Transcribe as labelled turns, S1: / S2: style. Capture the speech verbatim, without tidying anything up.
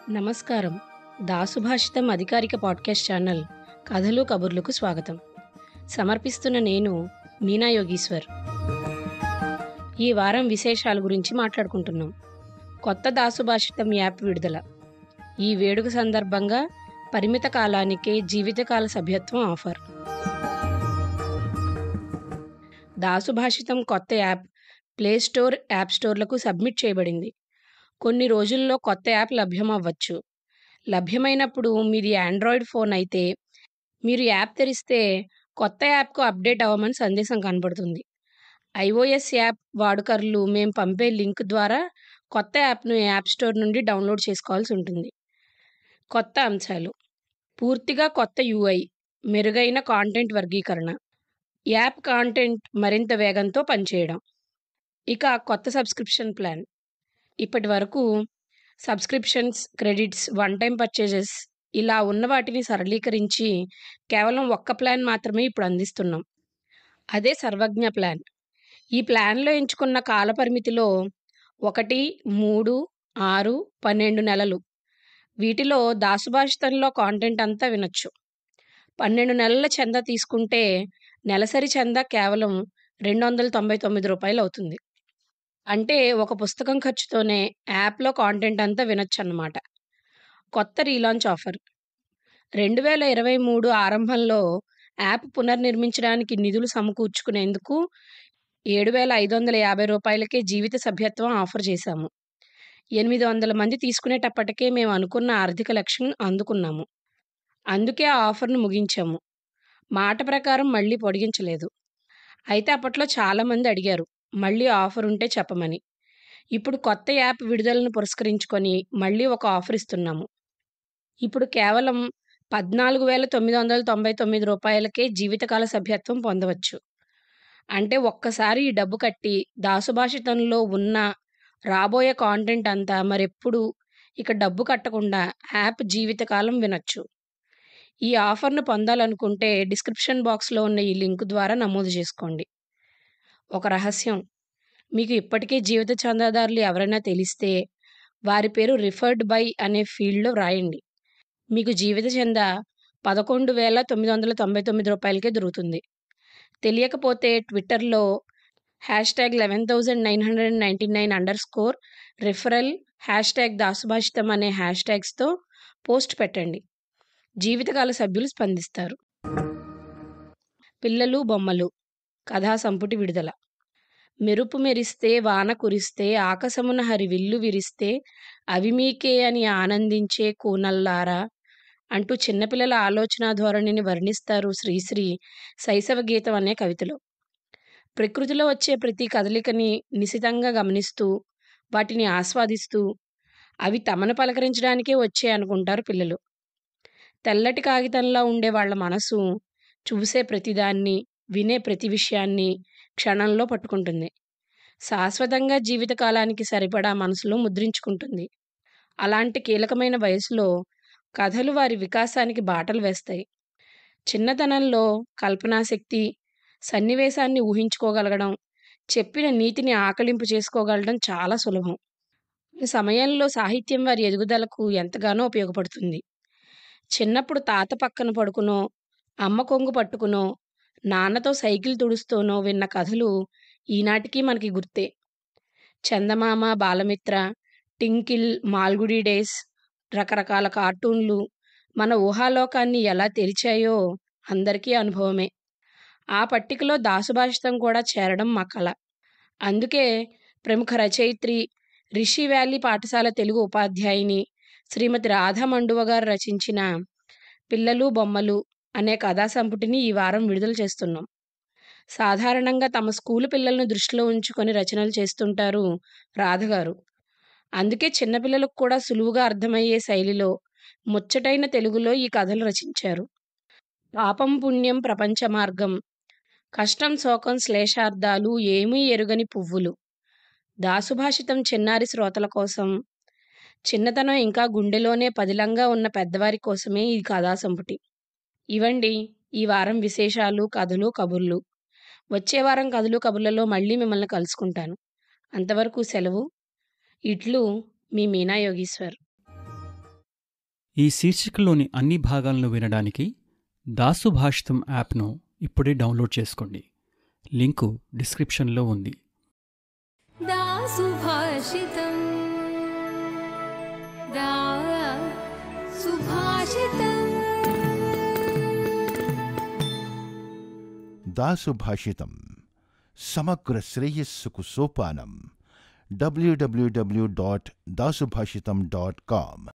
S1: నమస్కారం. దాసుభాషితం అధికారిక podcast channel కథలు కబుర్లకు స్వాగతం. సమర్పిస్తున్న నేను మీనా యోగీశ్వర్. ఈ వారం విశేషాల గురించి మాట్లాడుకుంటున్నాం. కొత్త దాసుభాషితం యాప్ విడుదల. ఈ వేడుక సందర్భంగా పరిమిత కాలానికే జీవితకాల సభ్యత్వం ఆఫర్. దాసుభాషితం కొత్త యాప్ ప్లేస్టోర్, యాప్ స్టోర్లకు సబ్మిట్ చేయబడింది. కొన్ని రోజుల్లో కొత్త యాప్ లభ్యమవ్వచ్చు. లభ్యమైనప్పుడు మీది ఆండ్రాయిడ్ ఫోన్ అయితే మీరు యాప్ తెరిస్తే కొత్త యాప్కు అప్డేట్ అవ్వమని సందేశం కనబడుతుంది. ఐఓఎస్ యాప్ వాడుకర్లు మేము పంపే లింక్ ద్వారా కొత్త యాప్ను యాప్ స్టోర్ నుండి డౌన్లోడ్ చేసుకోవాల్సి ఉంటుంది. కొత్త అంశాలు: పూర్తిగా కొత్త యూఐ, మెరుగైన కాంటెంట్ వర్గీకరణ, యాప్ కాంటెంట్ మరింత వేగంతో పనిచేయడం. ఇక కొత్త సబ్స్క్రిప్షన్ ప్లాన్. ఇప్పటి వరకు subscriptions, credits, one time purchases ఇలా ఉన్న వాటిని సరళీకరించి కేవలం ఒక్క ప్లాన్ మాత్రమే ఇప్పుడు అందిస్తున్నాం. అదే సర్వజ్ఞ ప్లాన్. ఈ ప్లాన్లో ఎంచుకున్న కాలపరిమితిలో ఒకటి, మూడు, ఆరు, పన్నెండు నెలలు. వీటిలో దాసుభాషితంలో కాంటెంట్ అంతా వినొచ్చు. పన్నెండు నెలల చందా తీసుకుంటే నెలసరి చందా కేవలం రెండు వందల తొంభై తొమ్మిది రూపాయలు అవుతుంది. అంటే ఒక పుస్తకం ఖర్చుతోనే యాప్లో కాంటెంట్ అంతా వినొచ్చన్నమాట. కొత్త రీలాంచ్ ఆఫర్. రెండు వేల ఇరవై మూడు ఆరంభంలో యాప్ పునర్నిర్మించడానికి నిధులు సమకూర్చుకునేందుకు ఏడు వేల ఐదు వందల యాభై రూపాయలకే జీవిత సభ్యత్వం ఆఫర్ చేశాము. ఎనిమిది వందల మంది తీసుకునేటప్పటికే మేము అనుకున్న ఆర్థిక లక్ష్యం అందుకున్నాము. అందుకే ఆ ఆఫర్ను ముగించాము. మాట ప్రకారం మళ్ళీ పొడిగించలేదు. అయితే అప్పట్లో చాలామంది అడిగారు మళ్ళీ ఆఫర్ ఉంటే చెప్పమని. ఇప్పుడు కొత్త యాప్ విడుదలను పురస్కరించుకొని మళ్ళీ ఒక ఆఫర్ ఇస్తున్నాము. ఇప్పుడు కేవలం పద్నాలుగు వేల తొమ్మిది వందల తొంభై తొమ్మిది రూపాయలకే జీవితకాల సభ్యత్వం పొందవచ్చు. అంటే ఒక్కసారి ఈ డబ్బు కట్టి దాసుభాషితంలో ఉన్న రాబోయే కాంటెంట్ అంతా మరెప్పుడు ఇక డబ్బు కట్టకుండా యాప్ జీవితకాలం వినొచ్చు. ఈ ఆఫర్ను పొందాలనుకుంటే డిస్క్రిప్షన్ బాక్స్లో ఉన్న ఈ లింక్ ద్వారా నమోదు చేసుకోండి. ఒక రహస్యం: మీకు ఇప్పటికే జీవిత చందాదారులు ఎవరైనా తెలిస్తే వారి పేరు రిఫర్డ్ బై అనే ఫీల్డ్లో వ్రాయండి. మీకు జీవిత చందా పదకొండు వేల తొమ్మిది వందల తొంభై తొమ్మిది రూపాయలకే దొరుకుతుంది. తెలియకపోతే ట్విట్టర్లో hashtag eleven thousand nine hundred ninety nine underscore referral hashtag Dasubhashitam అనే హ్యాష్ ట్యాగ్స్తో పోస్ట్ పెట్టండి. జీవితకాల సభ్యులు స్పందిస్తారు. పిల్లలు బొమ్మలు కథా సంపుటి విడుదల. మెరుపు మెరిస్తే వాన కురిస్తే ఆకాశమున హరివిల్లు విరిస్తే అవి మీకే అని ఆనందించే కూనల్లారా అంటూ చిన్నపిల్లల ఆలోచన ధోరణిని వర్ణిస్తారు శ్రీశ్రీ శైశవ గీతం అనే కవితలో. ప్రకృతిలో వచ్చే ప్రతి కదలికని నిశితంగా గమనిస్తూ వాటిని ఆస్వాదిస్తూ అవి తమను పలకరించడానికే వచ్చే అనుకుంటారు పిల్లలు. తెల్లటి కాగితంలా ఉండే వాళ్ళ మనసు చూసే ప్రతిదాన్ని, వినే ప్రతి విషయాన్ని క్షణంలో పట్టుకుంటుంది. శాశ్వతంగా జీవితకాలానికి సరిపడా మనసులో ముద్రించుకుంటుంది. అలాంటి కీలకమైన వయసులో కథలు వారి వికాసానికి బాటలు వేస్తాయి. చిన్నతనంలో కల్పనాశక్తి, సన్నివేశాన్ని ఊహించుకోగలగడం, చెప్పిన నీతిని ఆకలింపు చేసుకోగలగడం చాలా సులభం. ఈ సమయంలో సాహిత్యం వారి ఎదుగుదలకు ఎంతగానో ఉపయోగపడుతుంది. చిన్నప్పుడు తాత పక్కన పడుకునో, అమ్మ కొంగు పట్టుకునో, నాన్నతో సైకిల్ తుడుస్తూనో విన్న కథలు ఈనాటికి మనకి గుర్తే. చందమామ, బాలమిత్ర, టింకిల్, మాల్గుడి డేస్, రకరకాల కార్టూన్లు మన ఊహాలోకాన్ని ఎలా తెరిచాయో అందరికీ అనుభవమే. ఆ పట్టికలో దాసుభాషితం కూడా చేరడం మా కల. అందుకే ప్రముఖ రచయిత్రి, రిషి వ్యాలీ పాఠశాల తెలుగు ఉపాధ్యాయుని శ్రీమతి రాధా మండువ గారు రచించిన పిల్లలు బొమ్మలు అనే కథా సంపుటిని ఈ వారం విడుదల చేస్తున్నాం. సాధారణంగా తమ స్కూలు పిల్లలను దృష్టిలో ఉంచుకొని రచనలు చేస్తుంటారు రాధగారు. అందుకే చిన్నపిల్లలకు కూడా సులువుగా అర్థమయ్యే శైలిలో ముచ్చటైన తెలుగులో ఈ కథలు రచించారు. పాపం పుణ్యం ప్రపంచ మార్గం, కష్టం శోకం శ్లేషార్థాలు ఏమీ ఎరుగని పువ్వులు, దాసుభాషితం చిన్నారి శ్రోతల కోసం, చిన్నతనం ఇంకా గుండెలోనే పదిలంగా ఉన్న పెద్దవారి కోసమే ఈ కథా సంపుటి. ఇవండి ఈ వారం విశేషాలు, కథలు, కబుర్లు. వచ్చే వారం కథలు కబుర్లలో మళ్ళీ మిమ్మల్ని కలుసుకుంటాను. అంతవరకు సెలవు. ఇట్లు మీ మీనా యోగీశ్వర్.
S2: ఈ శీర్షికలోని అన్ని భాగాలను వినడానికి దాసు భాషితం యాప్ను ఇప్పుడే డౌన్లోడ్ చేసుకోండి. లింకు డిస్క్రిప్షన్లో ఉంది.
S3: దాసు భాషితం దా సుభాషితం
S4: దాసు భాషితం సమగ్ర శ్రేయస్సుకు సోపానం. W W W dot Dasu Bhashitam dot com